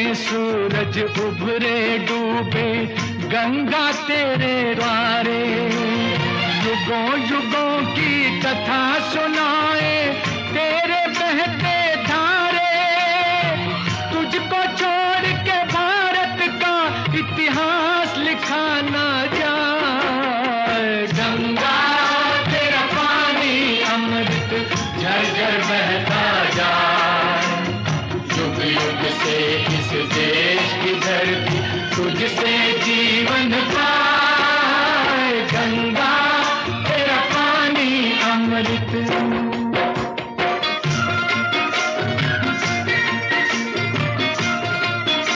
में सूरज उभरे डूबे गंगा तेरे द्वारे, युगों युगों की कथा सुनाए तेरे बहते धारे, तुझको छोड़ के भारत का इतिहास